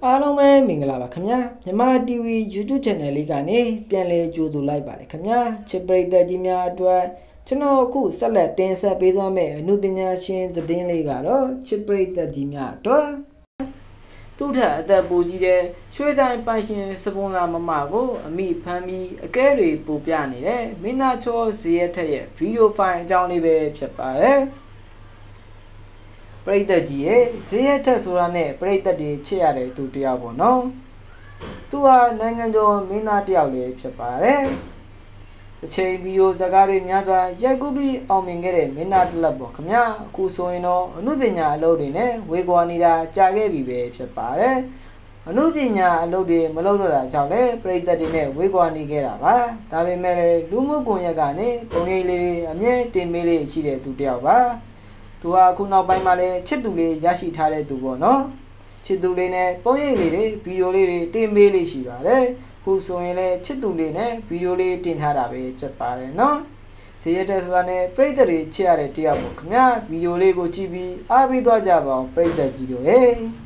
အားလုံးပဲမင်္ဂလာပါခင်ဗျာမြန်မာ TV YouTube Channel လေးကနေပြန်လည်ကြိုဆိုလိုက်ပါတယ်ခင်ဗျာချစ်ပရိသတ်ကြီးများအတွက်ကျွန်တော်အခုဆက်လက်တင်ဆက်ပေးသွားမယ့်အမှုပညာရှင်သတင်းလေးကတော့ချစ်ပရိသတ်ကြီးများအတွက်သူ့ထက်အသက်ပိုကြီးတဲ့ရွှေဆိုင်ပိုင်ရှင်စပွန်ဆာမမကိုအမိဖမ်းပြီးအကဲတွေပို့ပြနေတဲ့မင်းသားချောဇေယျထက်ရဲ့ဗီဒီယိုဖိုင်အကြောင်းလေးပဲဖြစ်ပါတယ်ပရိသတ်ကြီးရဲ့ဇေယျထက်ဆိုတာနဲ့ပရိသတ်တွေချစ်ရတဲ့သူတယောက်ပေါ့နော်သူဟာနိုင်ငံကျော်မင်းသားတယောက်လေးဖြစ်ပါတယ်တစ်ချိန်ဗီဒီယိုဇာတ်ကားတွေများစွာရိုက်ကူးပြီးအောင်မြင်ခဲ့တဲ့မင်းသားတစ်လက်ပေါ့ခင်ဗျာအခုဆိုရင်တော့အမှုပညာအလုပ်တွေနဲ့ဝေကွာနေတာကြာခဲ့ပြီပဲဖြစ်ပါတယ်အမှုပညာအလုပ်တွေမလုပ်တော့တာကြောင့်လည်းပရိသတ်တွေနဲ့ဝေကွာနေခဲ့တာပါဒါပေမဲ့လည်းလူမှုကွန်ရက်ကနေပုံရိပ်လေးတွေအမြဲတင်ပေးလေးရှိတဲ့သူတယောက်ပါသူဟာခုနောက်ပိုင်းမှာလည်းချစ်သူလေးရရှိထားတဲ့သူပေါ့နော်ချစ်သူလေးနဲ့ပုံရိပ်လေးတွေဗီဒီယိုလေးတွေတင်ပေးလေးရှိပါတယ်ခုဆိုရင်လည်းချစ်သူလေးနဲ့ဗီဒီယိုလေးတင်ထားတာပဲဖြစ်ပါတယ်နော်ဇေယျတက်ဆိုတာနဲ့ပရိသတ်တွေချစ်ရတဲ့တယောက်ပေါ့ခင်ဗျာဗီဒီယိုလေးကိုကြည့်ပြီးအားပေးသွားကြပါအောင်ပရိသတ်ကြီးတို့ဟေး